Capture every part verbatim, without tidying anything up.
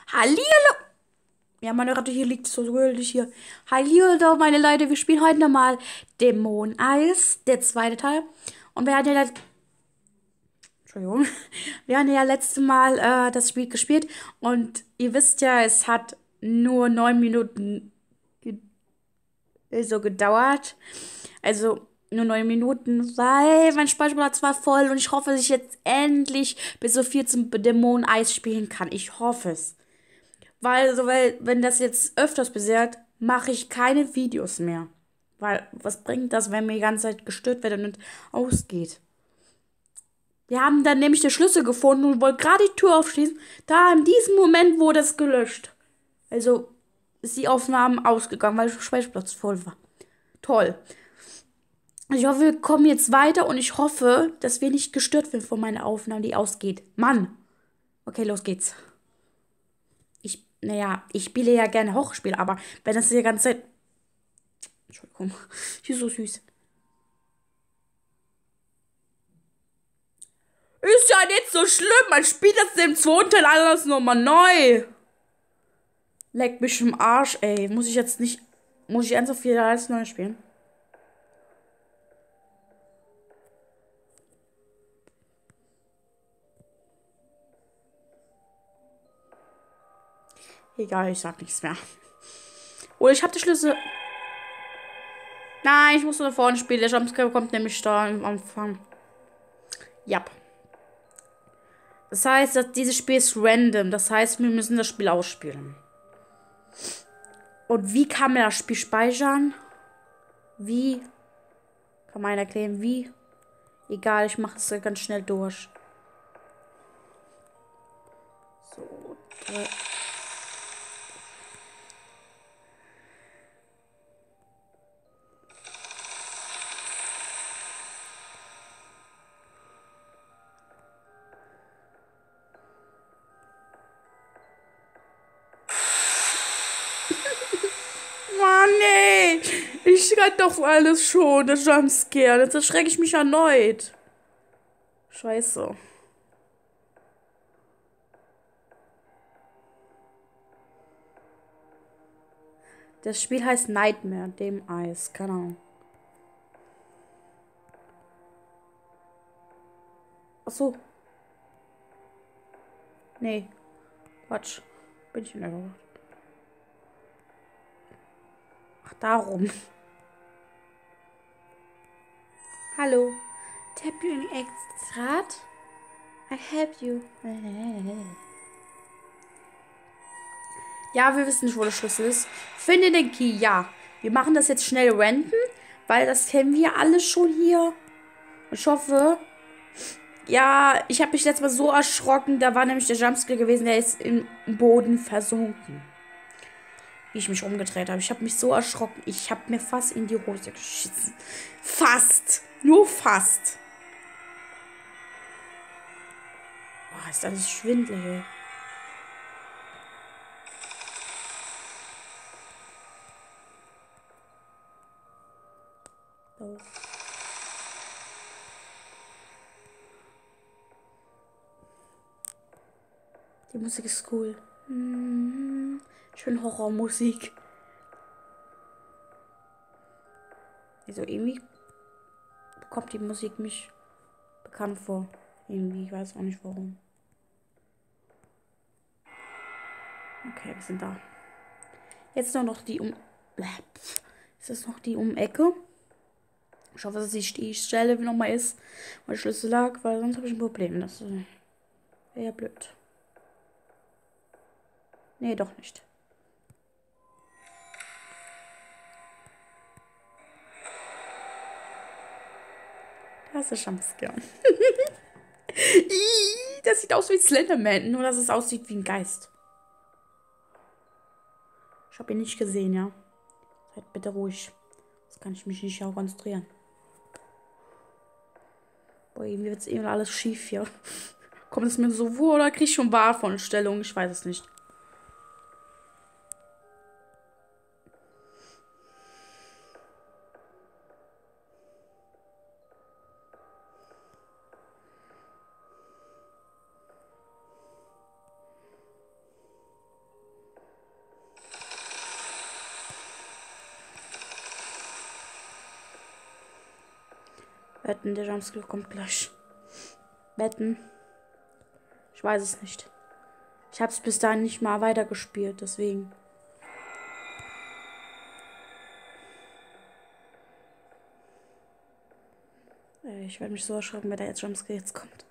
Hallihallo! Ja, meine Ratte hier liegt so gültig hier. Hallihallo, meine Leute, wir spielen heute nochmal Dämon Eis, der zweite Teil. Und wir hatten ja, let- Entschuldigung, wir hatten ja letztes Mal äh, das Spiel gespielt. Und ihr wisst ja, es hat nur neun Minuten ge äh, so gedauert. Also nur neun Minuten, weil mein Speicherplatz war voll. Und ich hoffe, dass ich jetzt endlich bis so viel zum Dämon Eis spielen kann. Ich hoffe es. Weil, so, weil, wenn das jetzt öfters passiert, mache ich keine Videos mehr. Weil, was bringt das, wenn mir die ganze Zeit gestört wird und nicht ausgeht? Wir haben dann nämlich den Schlüssel gefunden und wollten gerade die Tür aufschließen. Da in diesem Moment wurde es gelöscht. Also ist die Aufnahme ausgegangen, weil der Speicherplatz voll war. Toll. Ich hoffe, wir kommen jetzt weiter und ich hoffe, dass wir nicht gestört werden von meiner Aufnahme, die ausgeht. Mann! Okay, los geht's. Ich, naja, ich spiele ja gerne Horrorspiele, aber wenn das die ganze Zeit. Entschuldigung. Die ist so süß. Ist ja nicht so schlimm. Man spielt das im zweiten Teil alles nochmal neu. Leck mich im Arsch, ey. Muss ich jetzt nicht. Muss ich ernsthaft wieder alles neu spielen? Egal, ich sag nichts mehr. Oder ich hab die Schlüssel. Nein, ich muss nur vorne spielen. Der Jumpscare kommt nämlich da am Anfang. Ja. Das heißt, dass dieses Spiel ist random. Das heißt, wir müssen das Spiel ausspielen. Und wie kann man das Spiel speichern? Wie? Kann man erklären, wie? Egal, ich mache es ganz schnell durch. So, drei. Mann, nee. Ich schreck doch alles schon, das Jumpscare. Jetzt erschrecke ich mich erneut. Scheiße. Das Spiel heißt Nightmare, dem Eis. Keine Ahnung. Ach so. Nee. Quatsch. Bin ich in der. Ach, darum. Hallo. Tap you in Extrat? I help you. Ja, wir wissen nicht, wo der Schlüssel ist. Finde den Key, ja. Wir machen das jetzt schnell random, weil das kennen wir alle schon hier. Ich hoffe. Ja, ich habe mich letztes Mal so erschrocken. Da war nämlich der Jumpscare gewesen, der ist im Boden versunken. Wie ich mich umgedreht habe. Ich habe mich so erschrocken. Ich habe mir fast in die Hose geschissen. Fast. Nur fast. Boah, ist alles schwindelig. So. Die Musik ist cool. Hm, schön Horrormusik. Also irgendwie kommt die Musik mich bekannt vor. Irgendwie, ich weiß auch nicht warum. Okay, wir sind da. Jetzt nur noch die um. Ist das noch die um Ecke? Ich hoffe, dass die die Stelle nochmal ist, wo der Schlüssel lag, weil sonst habe ich ein Problem. Das wäre ja blöd. Nee, doch nicht. Das ist Jumpscare. Ih, das sieht aus wie Slenderman, nur dass es aussieht wie ein Geist. Ich habe ihn nicht gesehen, ja. Seid bitte ruhig. Das kann ich mich nicht konzentrieren. Boah, irgendwie wird es irgendwie alles schief hier. Kommt es mir so vor oder kriege ich schon Wahlvorstellungen? Ich weiß es nicht. Wetten, der Jumpscare kommt gleich. Wetten. Ich weiß es nicht. Ich habe es bis dahin nicht mal weitergespielt, deswegen. Ich werde mich so erschrecken, wenn der jetzt Jumpscare jetzt kommt.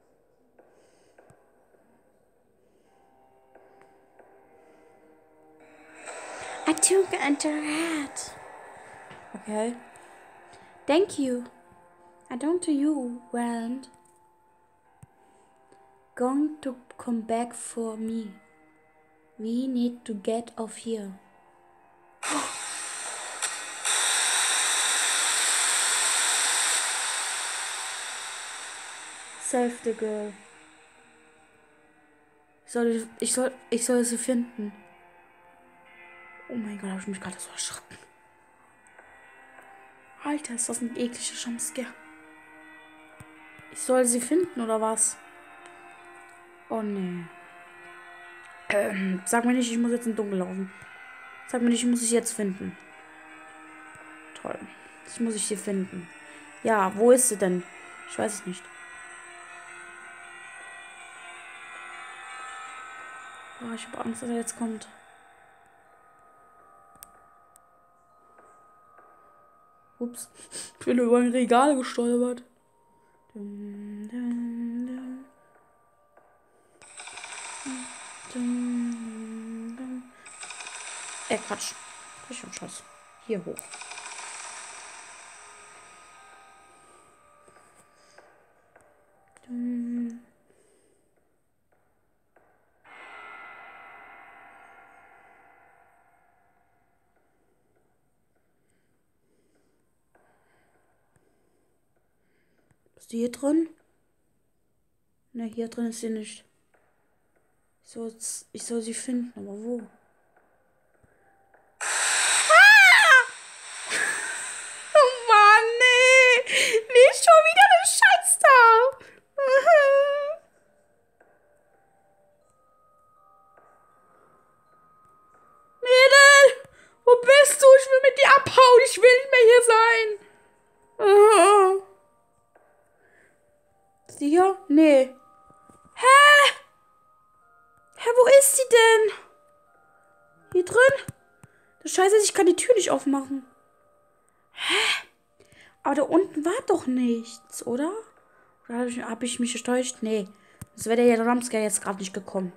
I took a rat. Okay. Thank you. I don't to you, Rand. Going to come back for me. We need to get off here. Save the girl. Ich soll, ich soll, ich soll sie finden. Oh mein Gott, habe ich mich gerade so erschrocken. Alter, ist das ein ekliger Jumpscare. Ich soll sie finden, oder was? Oh nee. Ähm, sag mir nicht, ich muss jetzt in Dunkel laufen. Sag mir nicht, ich muss sie jetzt finden. Toll. Jetzt muss ich sie finden. Ja, wo ist sie denn? Ich weiß es nicht. Oh, ich habe Angst, dass er jetzt kommt. Ups. Ich bin über ein Regal gestolpert. Dum, dum, dum. Dum, dum. Äh, Quatsch. Ich hab Scheiß. Hier hoch. Dum. Ist die hier drin? Ne, hier drin ist sie nicht. Ich soll, ich soll sie finden, aber wo? Ah! Oh Mann, nee! Nicht schon wieder eine Scheißtau! Mädel! Wo bist du? Ich will mit dir abhauen. Ich will nicht mehr hier sein. Ist die hier? Nee. Hä? Hä, wo ist sie denn? Hier drin? Das Scheiße ist, ich kann die Tür nicht aufmachen. Hä? Aber da unten war doch nichts, oder? Oder habe ich, hab ich mich getäuscht? Nee. Das wäre der Jumpscare jetzt gerade nicht gekommen.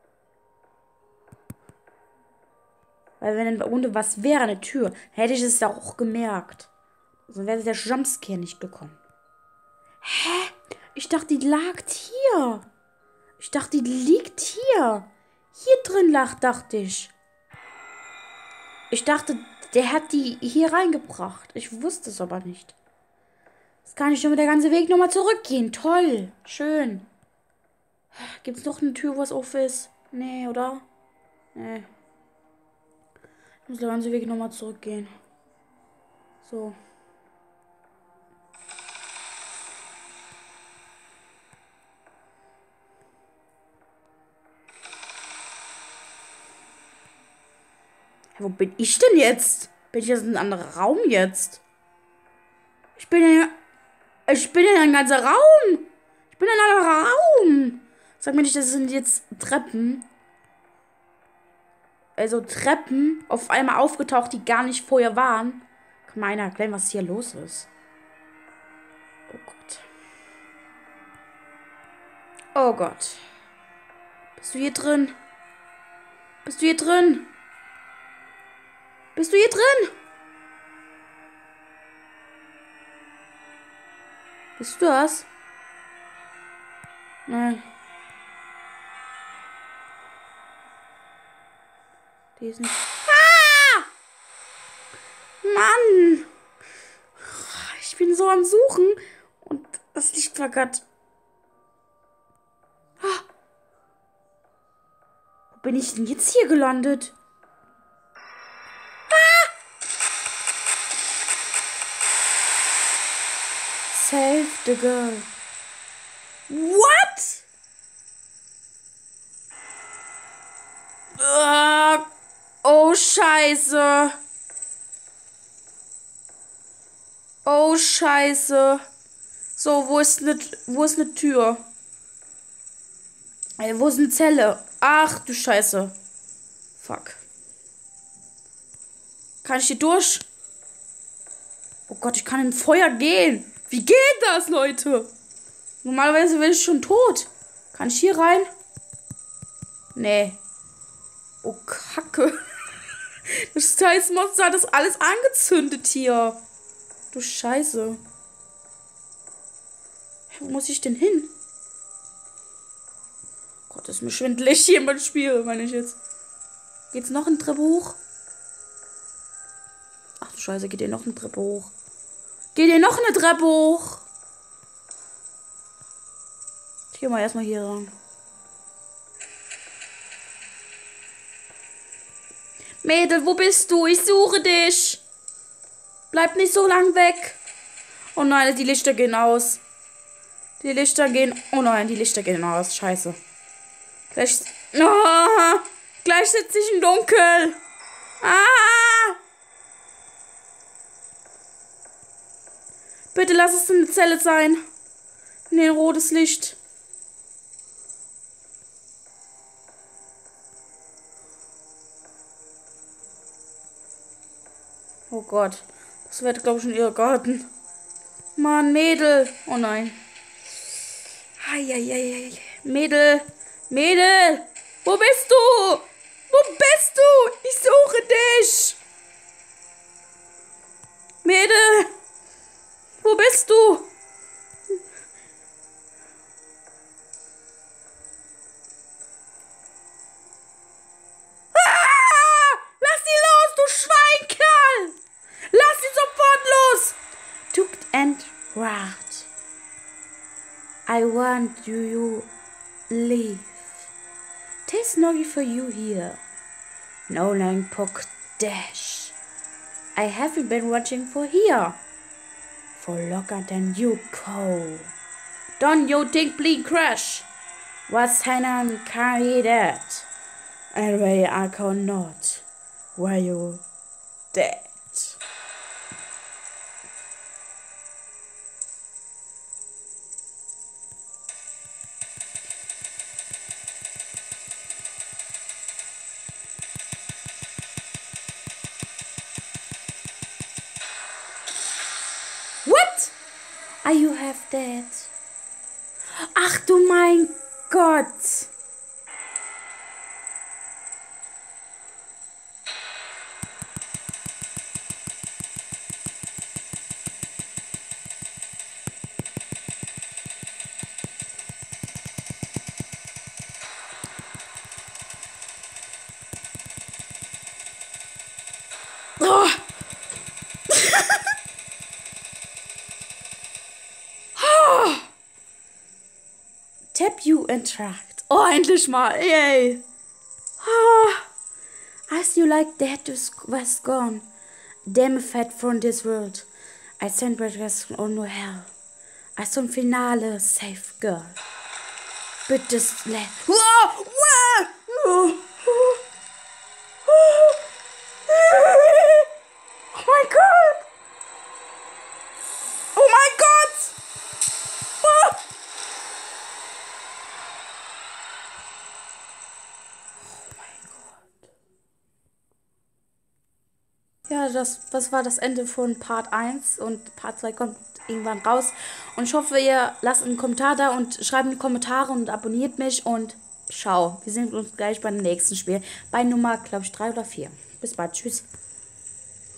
Weil wenn da unten was wäre, eine Tür, hätte ich es auch gemerkt. Sonst wäre der Jumpscare nicht gekommen. Hä? Ich dachte, die lag hier. Ich dachte, die liegt hier. Hier drin lag, dachte ich. Ich dachte, der hat die hier reingebracht. Ich wusste es aber nicht. Jetzt kann ich schon mit der ganzen Weg nochmal zurückgehen. Toll. Schön. Gibt es noch eine Tür, wo es offen ist? Nee, oder? Nee. Ich muss der ganze Weg nochmal zurückgehen. So. Wo bin ich denn jetzt? Bin ich jetzt in einem anderen Raum jetzt? Ich bin in, ich bin in einem ganzen Raum. Ich bin in einem anderen Raum. Sag mir nicht, das sind jetzt Treppen. Also Treppen auf einmal aufgetaucht, die gar nicht vorher waren. Kann mir einer erklären, was hier los ist? Oh Gott. Oh Gott. Bist du hier drin? Bist du hier drin? Bist du hier drin? Bist du das? Nein. Die ist nicht. Ah! Mann! Ich bin so am Suchen und das Licht flackert. Ah! Wo bin ich denn jetzt hier gelandet? Save the girl. What? Uh, oh, Scheiße. Oh, Scheiße. So, wo ist eine, wo ist eine Tür? Ey, wo ist eine Zelle? Ach, du Scheiße. Fuck. Kann ich hier durch? Oh Gott, ich kann in Feuer gehen. Wie geht das, Leute? Normalerweise wäre ich schon tot. Kann ich hier rein? Nee. Oh, Kacke. Das Scheißmonster hat das alles angezündet hier. Du Scheiße. Wo muss ich denn hin? Gott, ist mir schwindelig hier im Spiel, meine ich jetzt. Geht's noch ein Treppe hoch? Ach du Scheiße, geht hier noch eine Treppe hoch? Geht hier noch eine Treppe hoch? Ich geh mal erstmal hier ran. Mädel, wo bist du? Ich suche dich. Bleib nicht so lang weg. Oh nein, die Lichter gehen aus. Die Lichter gehen... Oh nein, die Lichter gehen aus. Scheiße. Gleich... Oh, gleich sitze ich im Dunkel. Ah! Bitte lass es eine Zelle sein. Nee, rotes Licht. Oh Gott. Das wird, glaube ich, schon ihr Garten. Mann, Mädel. Oh nein. Eieiei. Mädel. Mädel. Wo bist du? Wo bist du? Ich suche dich. Mädel. Wo bist du? Ah! Lass sie los, du Schweinkerl! Lass sie sofort los! Tucked and round. I want you leave. Taste noggy for you here. No lang poke dash. I haven't been watching for here. For longer than you go. Don't you think bleed crash? Was Hanan carry that? And where I cannot. Were you dead? What? Are you have that? Ach du mein Gott. Oh. Tap you interact. Oh, endlich mal. Yay. Oh. As you like that was gone. Damn fat from this world. I sent breakfast on no hell. As zum Finale safe girl. Bitte slap. Oh, oh, oh. Oh mein Gott. Oh mein Gott. Oh. Ja, das, das war das Ende von Part eins und Part zwei kommt irgendwann raus. Und ich hoffe, ihr lasst einen Kommentar da und schreibt in die Kommentare und abonniert mich und ciao. Wir sehen uns gleich beim nächsten Spiel. Bei Nummer, glaube ich, drei oder vier. Bis bald. Tschüss.